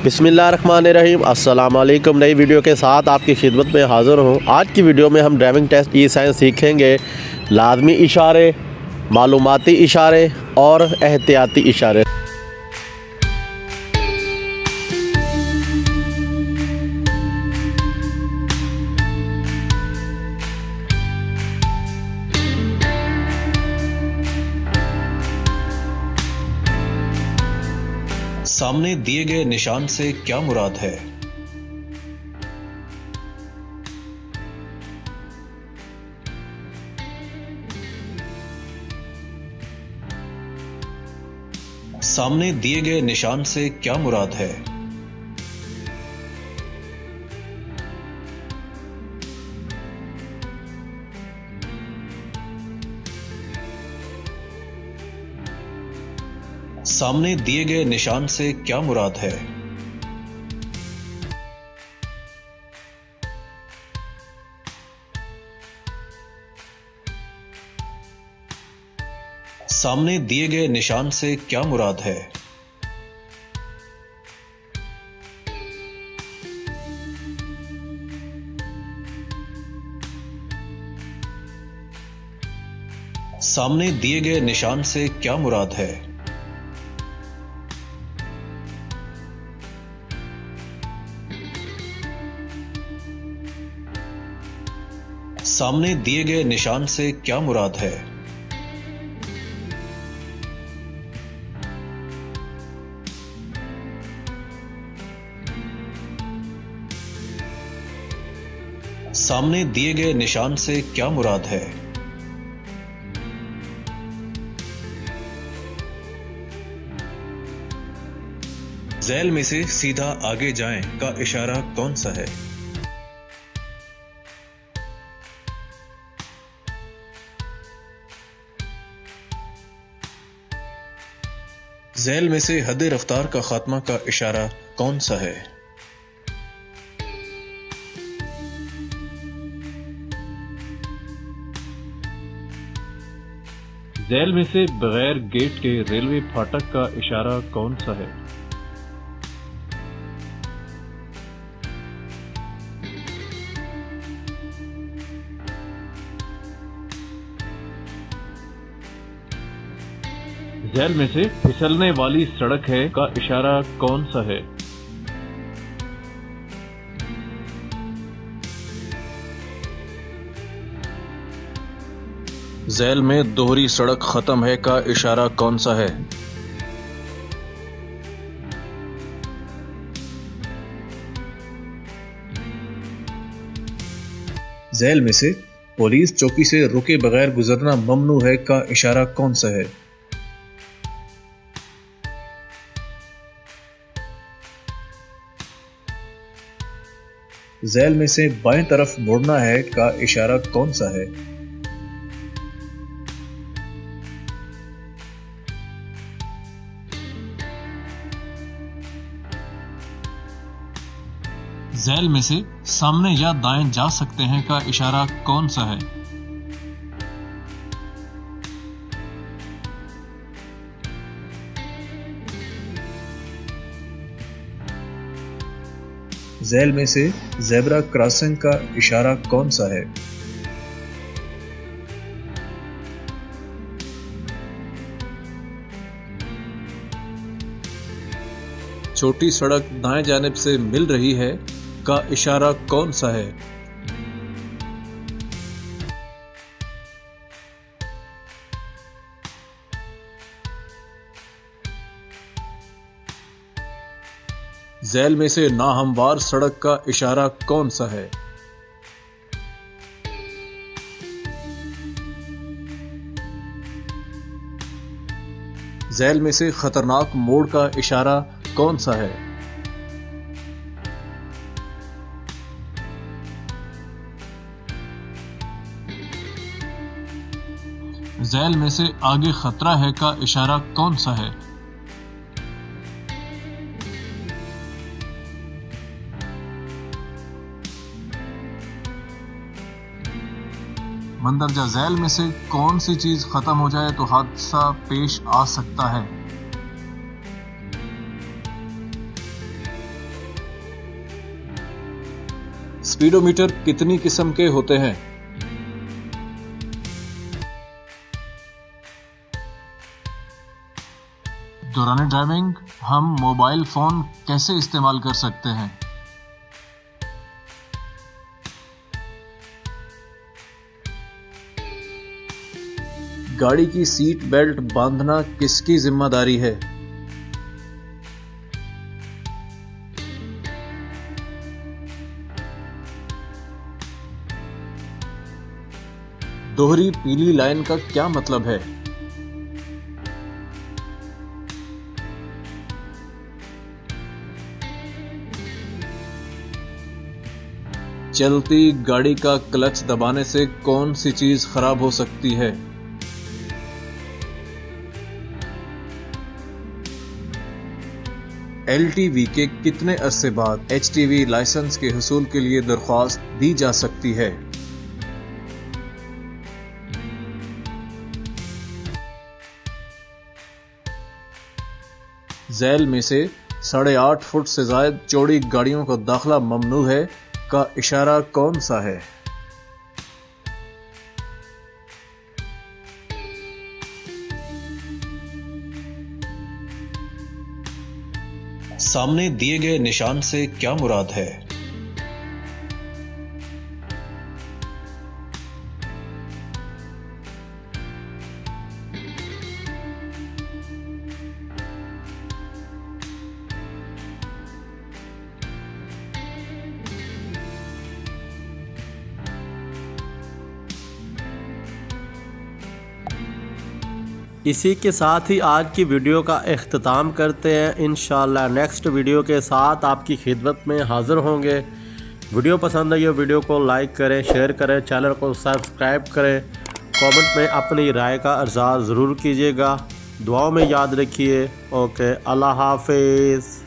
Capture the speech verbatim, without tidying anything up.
बिस्मिल्लाहिर्रहमानिर्रहीम। अस्सलाम वालेकुम। नई वीडियो के साथ आपकी खिदमत में हाज़िर हूँ। आज की वीडियो में हम ड्राइविंग टेस्ट ई साइंस सीखेंगे। लाज़मी इशारे, मालूमाती इशारे और एहतियाती इशारे। सामने दिए गए निशान से क्या मुराद है? सामने दिए गए निशान से क्या मुराद है? सामने दिए गए निशान से क्या मुराद है? सामने दिए गए निशान से क्या मुराद है? सामने दिए गए निशान से क्या मुराद है? सामने दिए गए निशान से क्या मुराद है? सामने दिए गए निशान से क्या मुराद है? झैल में से सीधा आगे जाएं का इशारा कौन सा है? झैल में से हद रफ्तार का खात्मा का इशारा कौन सा है? झैल में से बगैर गेट के रेलवे फाटक का इशारा कौन सा है? झैल में से फिसलने वाली सड़क है का इशारा कौन सा है? झैल में दोहरी सड़क खत्म है का इशारा कौन सा है? झैल में से पुलिस चौकी से रुके बगैर गुजरना ममनू है का इशारा कौन सा है? झैल में से बाएं तरफ मुड़ना है का इशारा कौन सा है? झैल में से सामने या दाएं जा सकते हैं का इशारा कौन सा है? झैल में से ज़ेब्रा क्रॉसिंग का इशारा कौन सा है? छोटी सड़क दाएं जानिब से मिल रही है का इशारा कौन सा है? झैल में से नाहमवार सड़क का इशारा कौन सा है? झैल में से खतरनाक मोड़ का इशारा कौन सा है? झैल में से आगे खतरा है का इशारा कौन सा है? मंदरजा झैल में से कौन सी चीज खत्म हो जाए तो हादसा पेश आ सकता है? स्पीडोमीटर कितनी किस्म के होते हैं? दौरान ड्राइविंग हम मोबाइल फोन कैसे इस्तेमाल कर सकते हैं? गाड़ी की सीट बेल्ट बांधना किसकी जिम्मेदारी है? दोहरी पीली लाइन का क्या मतलब है? चलती गाड़ी का क्लच दबाने से कौन सी चीज खराब हो सकती है? एल टी वी के कितने अरसे बाद एच टी वी लाइसेंस के हुसूल के लिए दरख्वास्त दी जा सकती है? झैल में से साढ़े आठ फुट से ज्यादा चौड़ी गाड़ियों का दाखिला ममनू है का इशारा कौन सा है? सामने दिए गए निशान से क्या मुराद है? इसी के साथ ही आज की वीडियो का इख्तिताम करते हैं। इंशाअल्लाह नेक्स्ट वीडियो के साथ आपकी खिदमत में हाज़िर होंगे। वीडियो पसंद आई हो वीडियो को लाइक करें, शेयर करें, चैनल को सब्सक्राइब करें। कमेंट में अपनी राय का इज़हार ज़रूर कीजिएगा। दुआओं में याद रखिए। ओके, अल्लाह हाफिज़।